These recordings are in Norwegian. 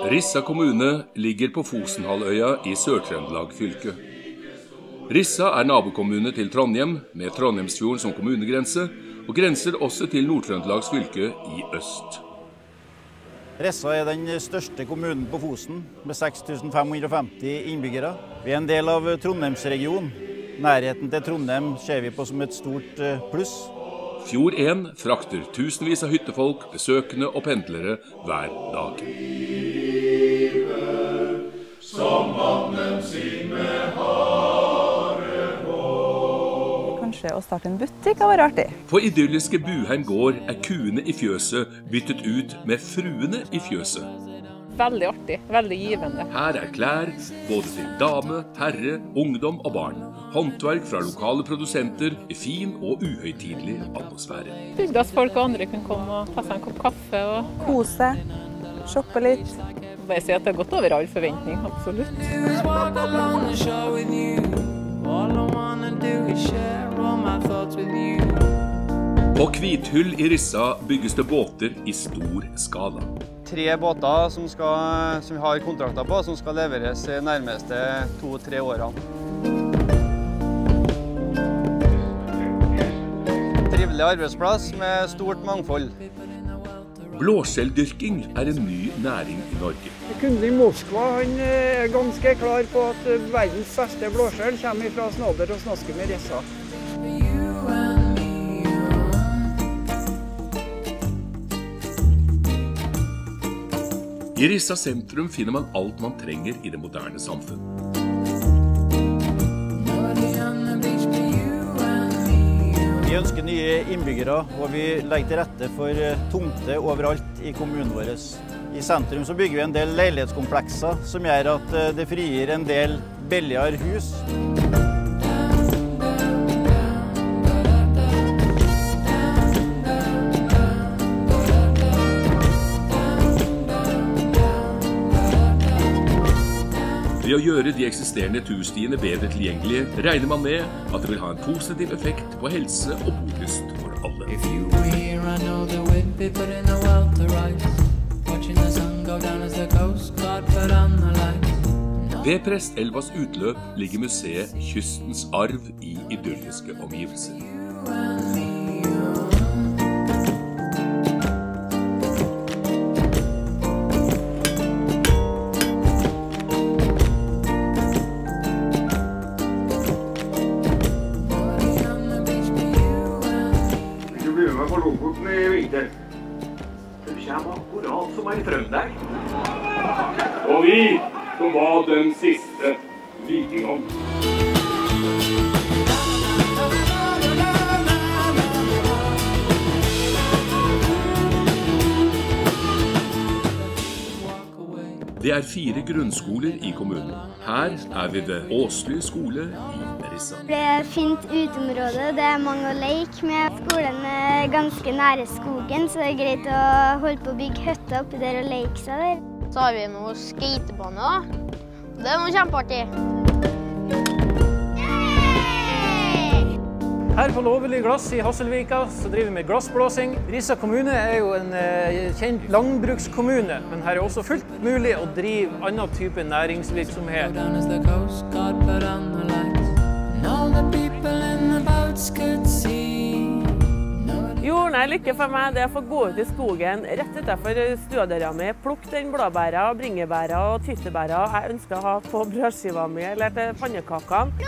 Rissa kommune ligger på Fosenhalvøya i Sør-Trøndelag fylke. Rissa er nabokommune til Trondheim, med Trondheimsfjorden som kommunegrense, og grenser også til Nord-Trøndelags fylke i øst. Rissa er den største kommunen på Fosen, med 6550 innbyggere. Vi er en del av Trondheimsregionen. Nærheten til Trondheim ser vi på som et stort pluss. Fjord 1 frakter tusenvis av hyttefolk, besøkende og pendlere hver dag. Kanskje å starte en butikk har vært artig. På idylliske Buheim gård er kuene i fjøset byttet ut med fruene i fjøset. Veldig artig, veldig givende. Her er klær både til dame, herre, ungdom og barn. Håndverk fra lokale produsenter i fin og uhøytidelig atmosfære. Bygdas folk og andre kunne komme og ta seg en kopp kaffe og kose, shoppe litt. Bare si at det har gått over all forventning, absolutt. På Kvithull i Rissa bygges det båter i stor skala. 3 båter som vi har kontrakter på, som skal leveres de nærmeste 2-3 årene. Trivelig arbeidsplass med stort mangfold. Blåskjelldyrking er en ny næring i Norge. Kunden i Moskva han er ganske klar på at verdens beste blåskjell kommer fra Snåder og Snaske med Rissa. I Rissa sentrum finner man alt man trenger i det moderne samfunn. Vi ønsker nye innbyggere, og vi legger til rette for tomter overalt i kommunen vår. I sentrum så bygger vi en del leilighetskomplekser som gjør at det frigir en del billigere hus. Ved å gjøre de eksisterende turstiene bedre tilgjengelige, regner man med at det vil ha en positiv effekt på helse og bolyst for alle. Ved Prestelvas utløp ligger museet Kystens arv i idylliske omgivelser. På Lofoten i vinter. Du kommer akkurat som en Trønder. Og vi som var den siste vikingene. Det er 4 grunnskoler i kommunen. Her er vi ved Åsly skole i Rissa. Det er fint uteområde, det er mange å leke med. Skolen er ganske nære skogen, så det er greit å holde på å bygge hytter oppi der og leke seg der. Så har vi noe skatebane da. Det er noe kjempeartig. Her på Lovelig Glass i Hasselvika så driver vi med glassblåsing. Rissa kommune er jo en kjent landbrukskommune, men her er også fullt mulig å drive annen type næringsvirksomhet. Jordnær lykke for meg det er å få gå ut i skogen rett utenfor stuedøra mi, plukke den blåbæra, bringebæra og tyttebæra jeg ønsker å ha på brødskiva mi eller til pannekakene.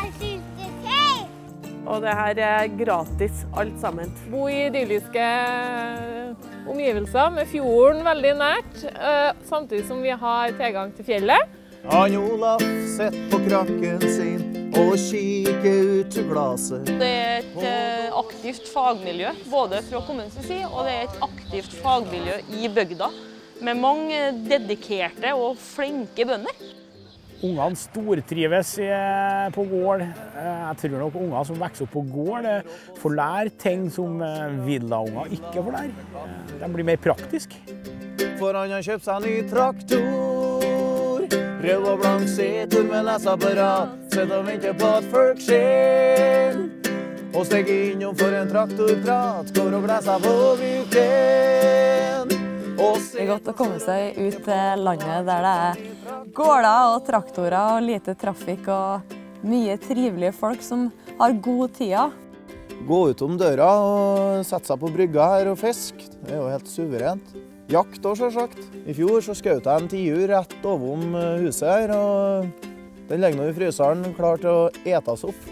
Og det her er gratis alt sammen. Bo i idylliske omgivelser med fjorden veldig nært, samtidig som vi har tilgang til fjellet. Han Olaf sitter på krakken sin og kikker ut til glaset. Det er et aktivt fagmiljø, både fra kommunens side, og det er et aktivt fagmiljø i bygda, med mange dedikerte og flinke bønder. Ungene stortrives på gård. Jeg tror nok unger som vokser opp på gård får lære ting som villaunger ikke får lære. De blir mer praktisk. For han har kjøpt seg ny traktor, rød og blank setor med leseapparat, sitter og venter på at folk ser. Og stiger innom for en traktorprat, går og gleder seg på viken. Det er godt å komme seg ut til landet der det er gårder og traktorer og lite trafikk og mye trivelige folk som har god tida. Gå ut om døra og sette seg på brygga her og fisk. Det er jo helt suverent. Jakt også, selvsagt. I fjor så skjøt jeg en tiur rett overom huset her, og den ligger nå i fryseren klar til å etes opp.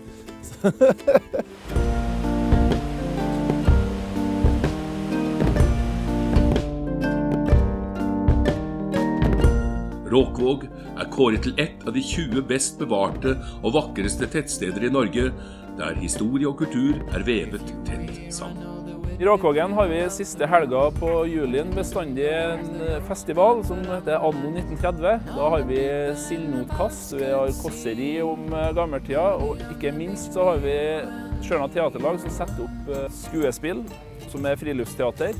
Råkvåg er kåret til ett av de 20 best bevarte og vakreste tettsteder i Norge, der historie og kultur er vevet tett sammen. I Råkvågen har vi siste helga på julien bestandig en festival som heter Anno 1930. Da har vi sildnotkast, vi har kosseri om gammeltida, og ikke minst så har vi Sjøna teaterlag som setter opp skuespill, som er friluftsteater.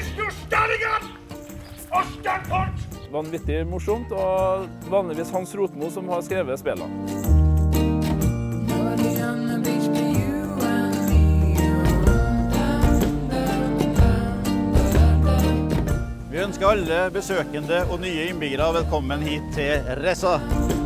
Vanvittig morsomt, og vanligvis Hans Rotmo som har skrevet spillene. Vi ønsker alle besøkende og nye innbyggere velkommen hit til Rissa.